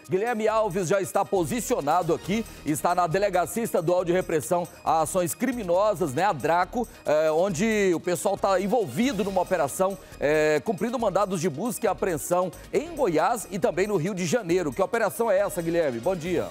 Guilherme Alves já está posicionado aqui, está na Delegacia Estadual de Repressão a Ações Criminosas, né, a DRACO, onde o pessoal está envolvido numa operação cumprindo mandados de busca e apreensão em Goiás e também no Rio de Janeiro. Que operação é essa, Guilherme? Bom dia.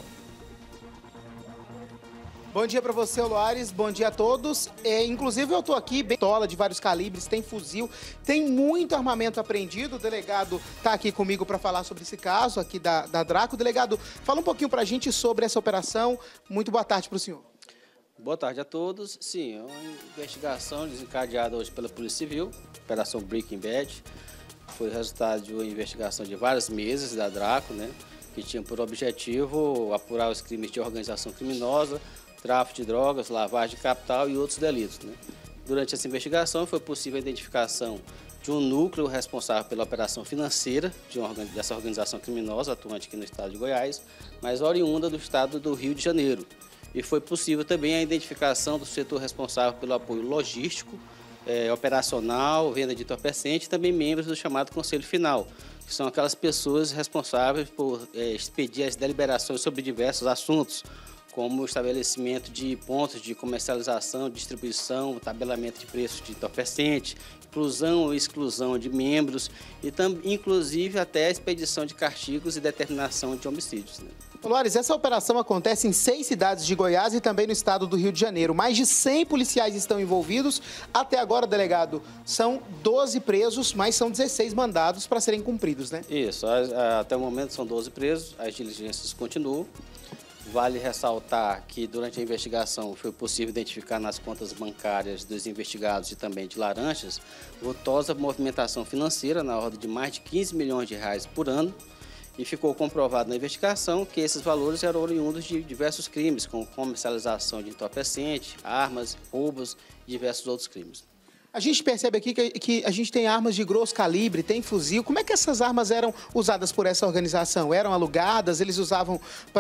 Bom dia para você, Loares. Bom dia a todos. Inclusive, eu estou aqui, bem pistola de vários calibres, tem fuzil, tem muito armamento apreendido. O delegado está aqui comigo para falar sobre esse caso aqui da DRACO. Delegado, fala um pouquinho para a gente sobre essa operação. Muito boa tarde para o senhor. Boa tarde a todos. Sim, é uma investigação desencadeada hoje pela Polícia Civil, Operação Breaking Bad. Foi resultado de uma investigação de vários meses da DRACO, né, que tinha por objetivo apurar os crimes de organização criminosa, tráfico de drogas, lavagem de capital e outros delitos, né? Durante essa investigação foi possível a identificação de um núcleo responsável pela operação financeira dessa organização criminosa atuante aqui no estado de Goiás, mas oriunda do estado do Rio de Janeiro. E foi possível também a identificação do setor responsável pelo apoio logístico, operacional, venda de entorpecente e também membros do chamado Conselho Final, que são aquelas pessoas responsáveis por expedir as deliberações sobre diversos assuntos, como o estabelecimento de pontos de comercialização, distribuição, tabelamento de preços de entorpecente, inclusão ou exclusão de membros e inclusive até a expedição de castigos e determinação de homicídios, né? Loares, essa operação acontece em 6 cidades de Goiás e também no estado do Rio de Janeiro. Mais de 100 policiais estão envolvidos. Até agora, delegado, são 12 presos, mas são 16 mandados para serem cumpridos, né? Isso, até o momento são 12 presos, as diligências continuam. Vale ressaltar que durante a investigação foi possível identificar nas contas bancárias dos investigados e também de laranjas vultosa movimentação financeira na ordem de mais de 15 milhões de reais por ano e ficou comprovado na investigação que esses valores eram oriundos de diversos crimes, como comercialização de entorpecente, armas, roubos e diversos outros crimes. A gente percebe aqui que a gente tem armas de grosso calibre, tem fuzil. Como é que essas armas eram usadas por essa organização? Eram alugadas? Eles usavam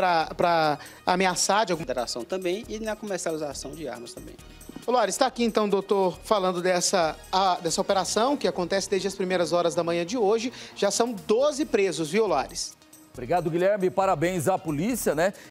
para ameaçar de alguma federação também e na comercialização de armas também. Loares, está aqui então, doutor, falando dessa operação que acontece desde as primeiras horas da manhã de hoje. Já são 12 presos, viu, Loares? Obrigado, Guilherme. Parabéns à polícia, né?